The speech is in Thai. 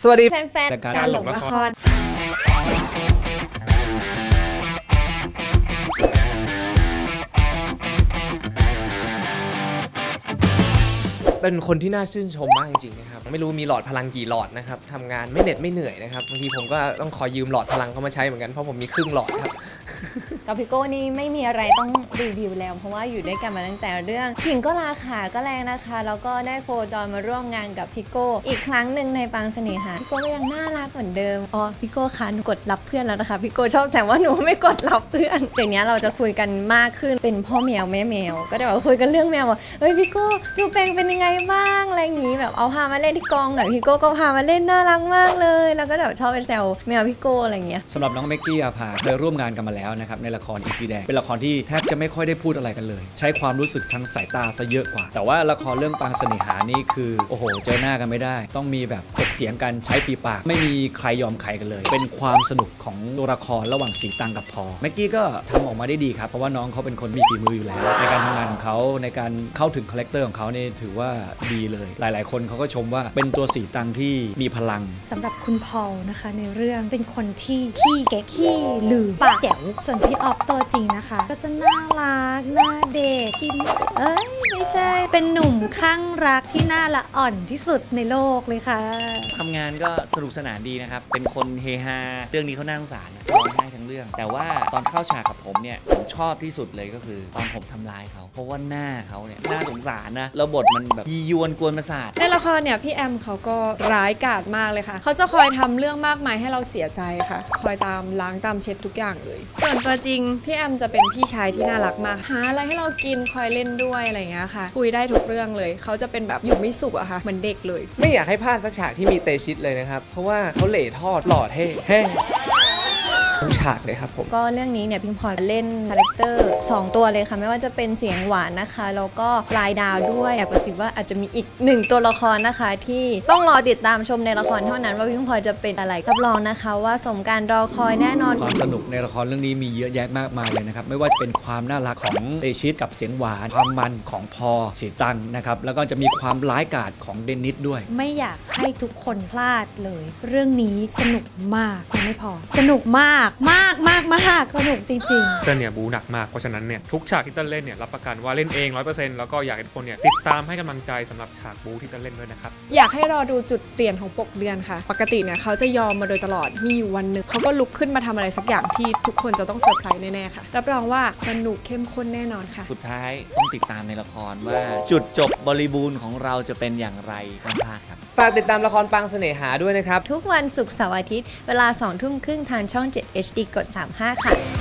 สวัสดีแฟนๆการหลงละครเป็นคนที่น่าชื่นชมมากจริงๆนะครับไม่รู้มีหลอดพลังกี่หลอดนะครับทำงานไม่เหน็ดไม่เหนื่อยนะครับบางทีผมก็ต้องขอยืมหลอดพลังเขามาใช้เหมือนกันเพราะผมมีครึ่งหลอดครับกับพี่โก้นี่ไม่มีอะไรต้องรีวิวแล้วเพราะว่าอยู่ด้วยกันมาตั้งแต่เรื่องกิ่งก็ราขาก็แรงนะคะแล้วก็ได้โคจรมาร่วมงานกับพี่โก้อีกครั้งหนึ่งในปางเสน่หาพี่โก้ก็ยังน่ารักเหมือนเดิมพี่โก้คะหนูกดรับเพื่อนแล้วนะคะพี่โก้ชอบแซวว่าหนูไม่กดรับเพื่อนเดี๋ยวนี้เราจะคุยกันมากขึ้นเป็นพ่อแมวแม่แมวก็จะคุยกันเรื่องแมวว่าเฮ้ยพี่โก้ดูแปลงเป็นยังไงบ้างอะไรอย่างนี้แบบเอาพามาเล่นที่กองหน่อยพี่โก้ก็พามาเล่นน่ารักมากเลยแล้วก็แบบชอบไปแซวแมวพี่โก้อะไรอย่างเงี้ยสำหรับน้องเมกกี้อาภาเคยร่วมงานกันมาแล้วนะครับในละครอีซีแดงเป็นละครที่แทบจะไม่ค่อยได้พูดอะไรกันเลยใช้ความรู้สึกทางสายตาซะเยอะกว่าแต่ว่าละครเรื่องปางเสน่หานี่คือโอ้โหเจอหน้ากันไม่ได้ต้องมีแบบถกเถียงกันใช้ฝีปากไม่มีใครยอมใครกันเลยเป็นความสนุกของตัวละครระหว่างสีตังกับพอเมกกี้ก็ทำออกมาได้ดีครับเพราะว่าน้องเขาเป็นคนมีฝีมืออยู่แล้วในการทำงานของเขาในการเข้าถึงคาแรคเตอร์ของเขาเนี่ยถือว่าดีเลยหลายๆคนเขาก็ชมว่าเป็นตัวสีตังที่มีพลังสำหรับคุณพอลนะคะในเรื่องเป็นคนที่ขี้แกขี้ลืมปากแจ๋วส่วนพี่ออฟตัวจริงนะคะก็จะน่ารักหน้าเด็กกินไม่ใช่เป็นหนุ่มข้างรักที่น่าละอ่อนที่สุดในโลกเลยค่ะทำงานก็สนุกสนานดีนะครับเป็นคนเฮฮาเรื่องนี้เขาน่าสงสารร้องไห้ทั้งเรื่องแต่ว่าตอนเข้าฉากกับผมเนี่ยผมชอบที่สุดเลยก็คือตอนผมทำร้ายเขาเพราะว่าหน้าเขาเนี่ยน่าสงสารนะแล้วบทมันแบบยียวนกวนประสาทในละครเนี่ยพี่แอมเขาก็ร้ายกาจมากเลยค่ะเขาจะคอยทำเรื่องมากมายให้เราเสียใจค่ะคอยตามล้างตามเช็ดทุกอย่างเลยส่วนตัวจริงพี่แอมจะเป็นพี่ชายที่น่ารักมากหาอะไรให้เรากินคอยเล่นด้วยอะไรอย่างเงี้ยค่ะคุยได้ทุกเรื่องเลยเขาจะเป็นแบบอยู่ไม่สุขอะค่ะเหมือนเด็กเลยไม่อยากให้พลาดสักฉากที่มีเตชิตเลยนะครับเพราะว่าเขาเหล่ทอดหล่อเท่ทุกฉากเลยครับผมก็เรื่องนี้เนี่ยพิงพลอยเล่นคาแรคเตอร์2ตัวเลยค่ะไม่ว่าจะเป็นเสียงหวานนะคะแล้วก็ปลายดาวด้วยแอบกระซิบว่าอาจจะมีอีก1ตัวละครนะคะที่ต้องรอติดตามชมในละครเท่านั้นว่าพิงพลอยจะเป็นอะไรรับรองนะคะว่าสมการรอคอยแน่นอนความสนุกในละครเรื่องนี้มีเยอะแยะมากมายเลยนะครับไม่ว่าจะเป็นความน่ารักของเตชิตกับเสียงหวานความมันของพอสีตังนะครับแล้วก็จะมีความร้ายกาจของเดนิสด้วยไม่อยากให้ทุกคนพลาดเลยเรื่องนี้สนุกมากไม่พอสนุกมากสนุกจริงๆเต้นเนี่ยบูหนักมากเพราะฉะนั้นเนี่ยทุกฉากที่เต้นเล่นเนี่ยรับประกันว่าเล่นเอง 100% แล้วก็อยากให้ทุกคนเนี่ยติดตามให้กำลังใจสำหรับฉากบูที่เต้นเล่นด้วยนะครับอยากให้รอดูจุดเปลี่ยนของปกเดือนค่ะปกติเนี่ยเขาจะยอมมาโดยตลอดมีอยู่วันหนึ่งเขาก็ลุกขึ้นมาทำอะไรสักอย่างที่ทุกคนจะต้องเซอร์ไพรส์แน่ๆค่ะรับรองว่าสนุกเข้มข้นแน่นอนค่ะสุดท้ายต้องติดตามในละครว่าจุดจบบริบูรณ์ของเราจะเป็นอย่างไรห้ามพลาดครับฝากติดตามละครปางเสน่หาด้วยนะครับทุกวันศุกร์เสาร์อาทิตย์เวลา 20:30 ทางช่อง 7 HD กด 35 ค่ะ